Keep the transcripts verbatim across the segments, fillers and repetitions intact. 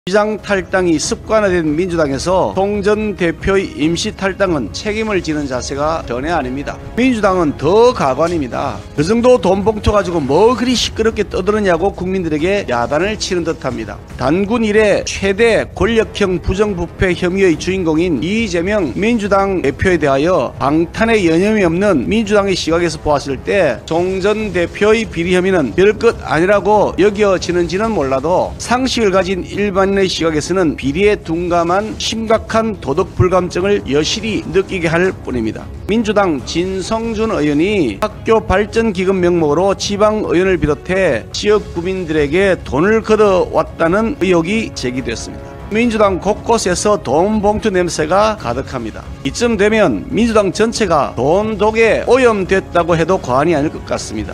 시장 탈당이 습관화된 민주당에서 송 전 대표의 임시 탈당은 책임을 지는 자세가 전혀 아닙니다. 민주당은 더 가관입니다. 그 정도 돈 봉투 가지고 뭐 그리 시끄럽게 떠드느냐고 국민들에게 야단을 치는 듯합니다. 단군 이래 최대 권력형 부정부패 혐의의 주인공인 이재명 민주당 대표에 대하여 방탄의 여념이 없는 민주당의 시각에서 보았을 때 송 전 대표의 비리 혐의는 별것 아니라고 여겨지는지는 몰라도 상식을 가진 일반 의 시각에서는 비리에 둔감한 심각한 도덕 불감증을 여실히 느끼게 할 뿐입니다. 민주당 진성준 의원이 학교 발전 기금 명목으로 지방 의원을 비롯해 지역 구민들에게 돈을 걷어왔다는 의혹이 제기됐습니다. 민주당 곳곳에서 돈 봉투 냄새가 가득합니다. 이쯤 되면 민주당 전체가 돈 독에 오염됐다고 해도 과언이 아닐 것 같습니다.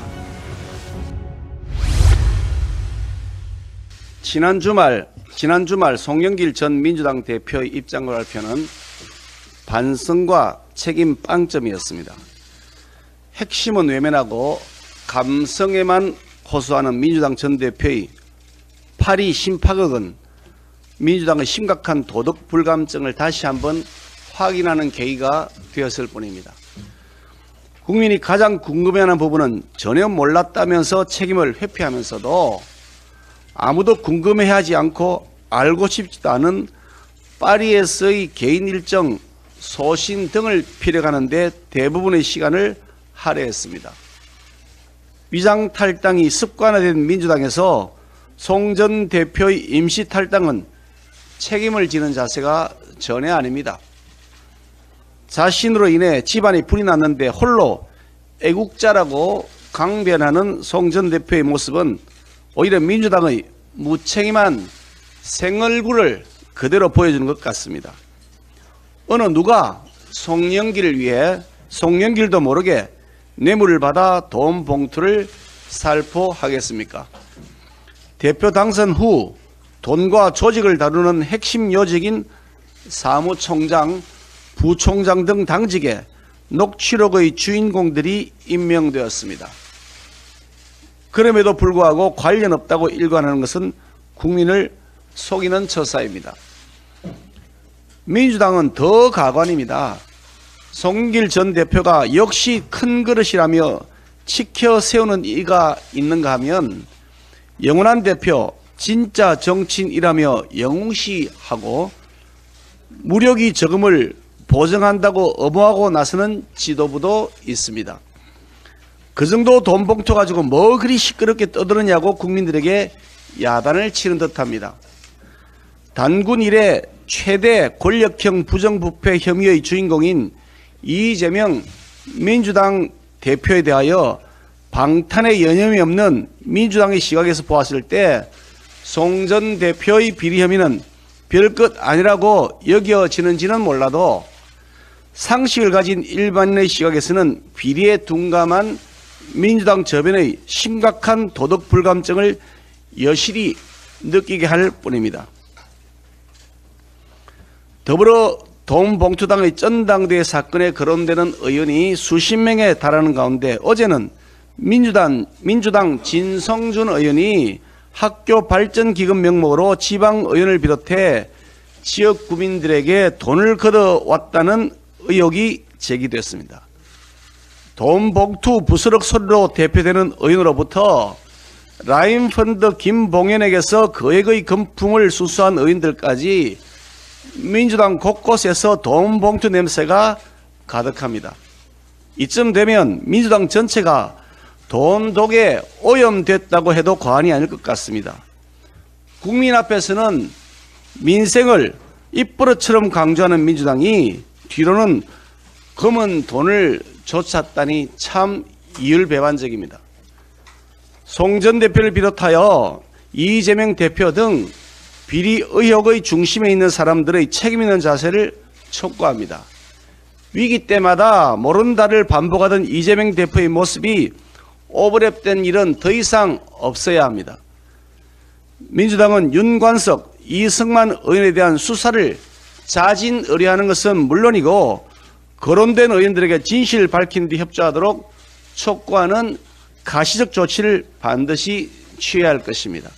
지난 주말 지난 주말 송영길 전 민주당 대표의 입장을 발표는 반성과 책임 빵점이었습니다. 핵심은 외면하고 감성에만 호소하는 민주당 전 대표의 파리 심파극은 민주당의 심각한 도덕 불감증을 다시 한번 확인하는 계기가 되었을 뿐입니다. 국민이 가장 궁금해하는 부분은 전혀 몰랐다면서 책임을 회피하면서도 아무도 궁금해하지 않고 알고 싶지도 않은 파리에서의 개인 일정, 소신 등을 필요하는 데 대부분의 시간을 할애했습니다. 위장 탈당이 습관화된 민주당에서 송 전 대표의 임시 탈당은 책임을 지는 자세가 전혀 아닙니다. 자신으로 인해 집안이 불이 났는데 홀로 애국자라고 강변하는 송 전 대표의 모습은 오히려 민주당의 무책임한 생얼굴을 그대로 보여주는 것 같습니다. 어느 누가 송영길을 위해 송영길도 모르게 뇌물을 받아 돈 봉투를 살포하겠습니까? 대표 당선 후 돈과 조직을 다루는 핵심 요직인 사무총장, 부총장 등 당직에 녹취록의 주인공들이 임명되었습니다. 그럼에도 불구하고 관련 없다고 일관하는 것은 국민을 속이는 처사입니다. 민주당은 더 가관입니다. 송영길 전 대표가 역시 큰 그릇이라며 치켜 세우는 이가 있는가 하면 영원한 대표, 진짜 정치인이라며 영웅시하고 무력이 저금을 보정한다고 엄호하고 나서는 지도부도 있습니다. 그 정도 돈 봉투 가지고 뭐 그리 시끄럽게 떠드느냐고 국민들에게 야단을 치는 듯합니다. 단군 이래 최대 권력형 부정부패 혐의의 주인공인 이재명 민주당 대표에 대하여 방탄의 여념이 없는 민주당의 시각에서 보았을 때 송 전 대표의 비리 혐의는 별것 아니라고 여겨지는지는 몰라도 상식을 가진 일반인의 시각에서는 비리에 둔감한 민주당 저변의 심각한 도덕 불감증을 여실히 느끼게 할 뿐입니다. 더불어 돈봉투당의 전당대회 사건에 거론되는 의원이 수십 명에 달하는 가운데 어제는 민주당, 민주당 진성준 의원이 학교 발전 기금 명목으로 지방 의원을 비롯해 지역 구민들에게 돈을 걷어왔다는 의혹이 제기됐습니다. 돈 봉투 부스럭 소리로 대표되는 의원으로부터 라인펀드 김봉현에게서 거액의 금품을 수수한 의원들까지 민주당 곳곳에서 돈 봉투 냄새가 가득합니다. 이쯤 되면 민주당 전체가 돈 독에 오염됐다고 해도 과언이 아닐 것 같습니다. 국민 앞에서는 민생을 입버릇처럼 강조하는 민주당이 뒤로는 검은 돈을 쫓았다니 참 이율배반적입니다. 송 전 대표를 비롯하여 이재명 대표 등 비리 의혹의 중심에 있는 사람들의 책임 있는 자세를 촉구합니다. 위기 때마다 모른다를 반복하던 이재명 대표의 모습이 오버랩된 일은 더 이상 없어야 합니다. 민주당은 윤관석, 이승만 의원에 대한 수사를 자진 의뢰하는 것은 물론이고 거론된 의원들에게 진실을 밝힌 뒤 협조하도록 촉구하는 가시적 조치를 반드시 취해야 할 것입니다.